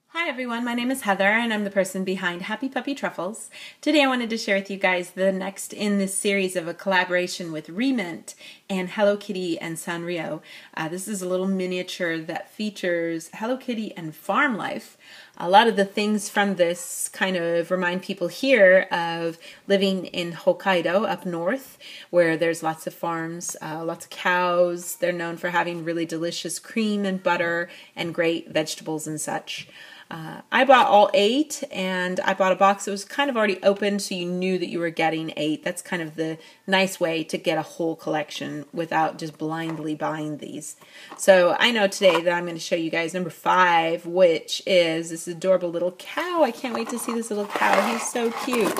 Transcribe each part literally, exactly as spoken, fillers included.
Hi everyone, my name is Heather and I'm the person behind Happy Puppy Truffles. Today I wanted to share with you guys the next in this series of a collaboration with Remint and Hello Kitty and Sanrio. Uh, this is a little miniature that features Hello Kitty and farm life. A lot of the things from this kind of remind people here of living in Hokkaido up north, where there's lots of farms, uh, lots of cows. They're known for having really delicious cream and butter and great vegetables and such. Uh, I bought all eight, and I bought a box that was kind of already open, so you knew that you were getting eight. That's kind of the nice way to get a whole collection without just blindly buying these. So I know today that I'm going to show you guys number five, which is this adorable little cow. I can't wait to see this little cow. He's so cute.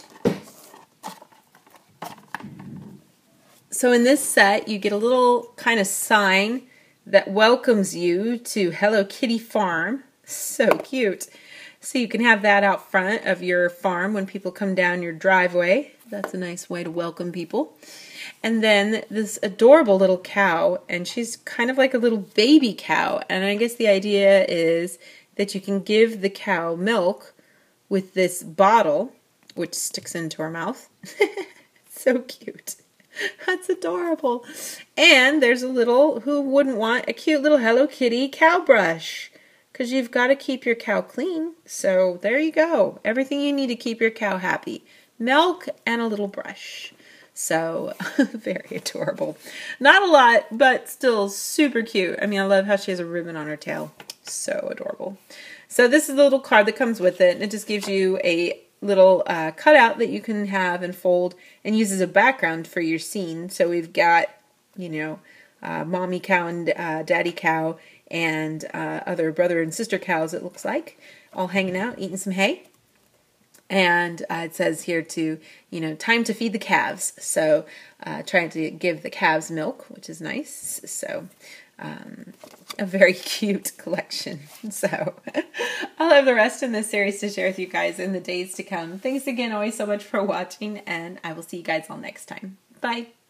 So in this set, you get a little kind of sign that welcomes you to Hello Kitty Farm. So cute. So you can have that out front of your farm when people come down your driveway. That's a nice way to welcome people. And then this adorable little cow, and she's kind of like a little baby cow. And I guess the idea is that you can give the cow milk with this bottle, which sticks into her mouth. So cute. That's adorable. And there's a little, who wouldn't want a cute little Hello Kitty cow brush? Because you've got to keep your cow clean. So there you go. Everything you need to keep your cow happy. Milk and a little brush. So very adorable. Not a lot, but still super cute. I mean, I love how she has a ribbon on her tail. So adorable. So this is the little card that comes with it. And it just gives you a little uh, cutout that you can have and fold and use as a background for your scene. So we've got, you know, uh, mommy cow and uh, daddy cow and uh, other brother and sister cows, it looks like, all hanging out, eating some hay. And uh, it says here to, you know, time to feed the calves. So uh, trying to give the calves milk, which is nice. So um, a very cute collection. So I'll have the rest in this series to share with you guys in the days to come. Thanks again always so much for watching, and I will see you guys all next time. Bye.